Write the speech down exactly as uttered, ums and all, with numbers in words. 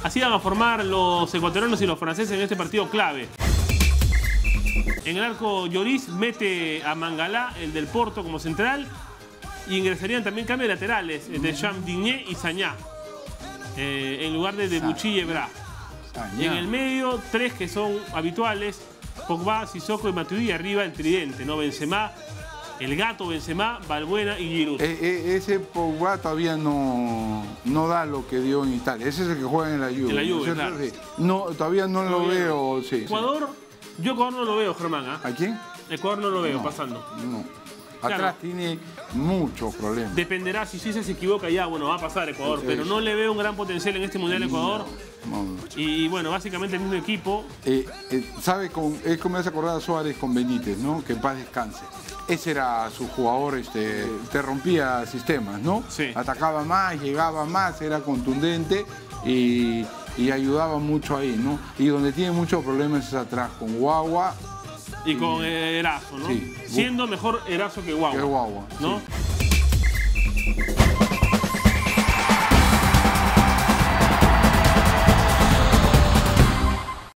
Así van a formar los ecuatorianos y los franceses en este partido clave. En el arco, Lloris mete a Mangalá, el del Porto, como central. Y ingresarían también cambios laterales de Jean Digné y Sañá, eh, en lugar de Debuchy y Evra. Y en el medio, tres que son habituales: Pogba, Sissoko y Matuidi. Arriba el tridente, ¿no? Benzema, el gato Benzema, Valbuena y Giroud. Eh, eh, ese Pogba todavía no, no da lo que dio en Italia. Ese es el que juega en la Juve. En la Juve, ¿no? claro. No, todavía no lo Todavía veo. Sí, Ecuador, sí. yo Ecuador no lo veo, Germán. ¿eh? ¿A quién? Ecuador no lo veo No, pasando. No. Atrás Claro. tiene muchos problemas. Dependerá, si Suiza se equivoca ya, bueno, va a pasar Ecuador, pero no le veo un gran potencial en este Mundial a Ecuador. No, no. Y bueno, básicamente el mismo equipo. Eh, eh, ¿Sabe? Con, es como me hace acordar a Suárez con Benítez, ¿no? Que en paz descanse. Ese era su jugador, este, te rompía sistemas, ¿no? Sí. Atacaba más, llegaba más, era contundente y, y ayudaba mucho ahí, ¿no? Y donde tiene muchos problemas es atrás, con Guagua. Y con eh, Erazo, ¿no? Sí. Siendo mejor Erazo que Guagua. Que Guagua, ¿no? sí.